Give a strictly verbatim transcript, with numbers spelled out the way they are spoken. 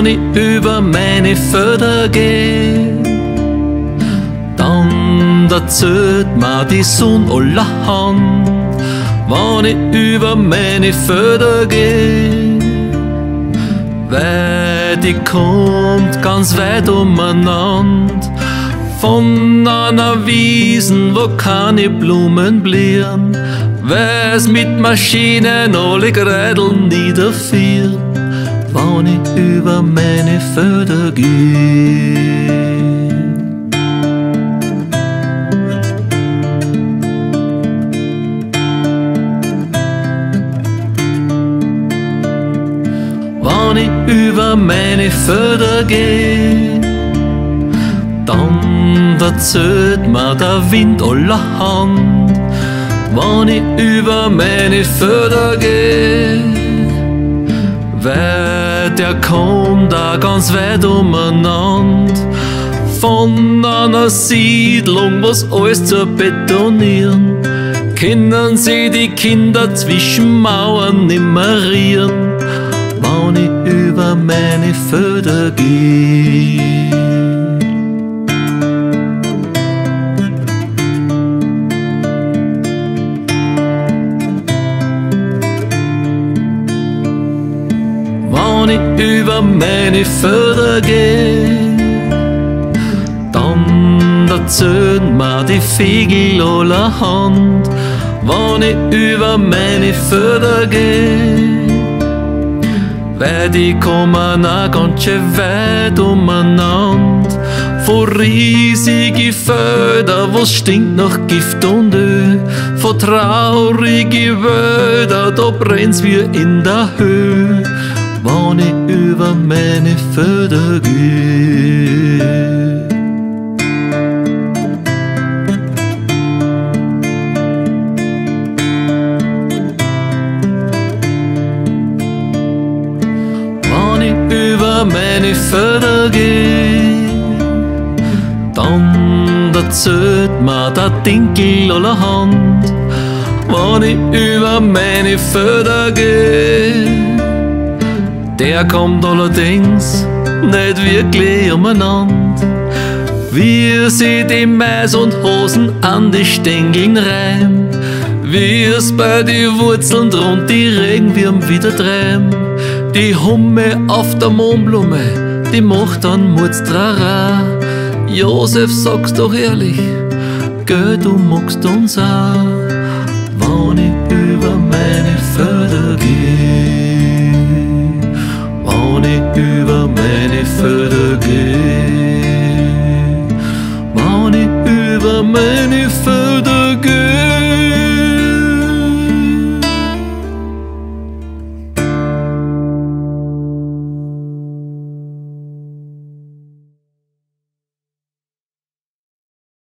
wenn ich über meine Felder geh, dann erzählt mir die Sonne allerhand. Wenn ich über meine Felder geh, weil die kommt ganz weit umeinander, von einer Wiesen, wo keine Blumen blühen, weil's mit Maschinen alle Grädeln niederfährt, wenn ich über meine Felder geh. Wenn ich über meine Felder geh, dann erzählt mir der Wind allerhand. Wenn ich über meine Felder geh, weil der kommt da ganz weit umeinander, von einer Siedlung, was alles zu betonieren, können sie die Kinder zwischen Mauern nimmerieren, wenn ich über meine Felder geh. Wenn ich über meine Felder geh, dann erzählen mir die Vögel allerhand. Wenn ich über meine Felder geh, weil die kommen auch ganz schön weit umeinander, von riesigen Felder, wo's stinkt nach Gift und Öl, von traurigen Wälder, da brennt's wie in der Höhe, wenn ich über meine Felder geh. Wenn ich über meine Felder geh, dann erzählt mir der Dinkel allerhand. Wenn ich über meine Felder geh, der kommt allerdings nicht wirklich umeinander, wie sie die Mais und Hosen an die Stängeln reihen, wie es bei die Wurzeln drunter die Regenwürm wieder treiben. Die Humme auf der Mohnblume, die macht dann Mutztrara. Josef, sag's doch ehrlich, gell, du magst uns auch, wenn ich über meine Felder geh. Wenn ich über meine Felder geh, wenn ich über meine Felder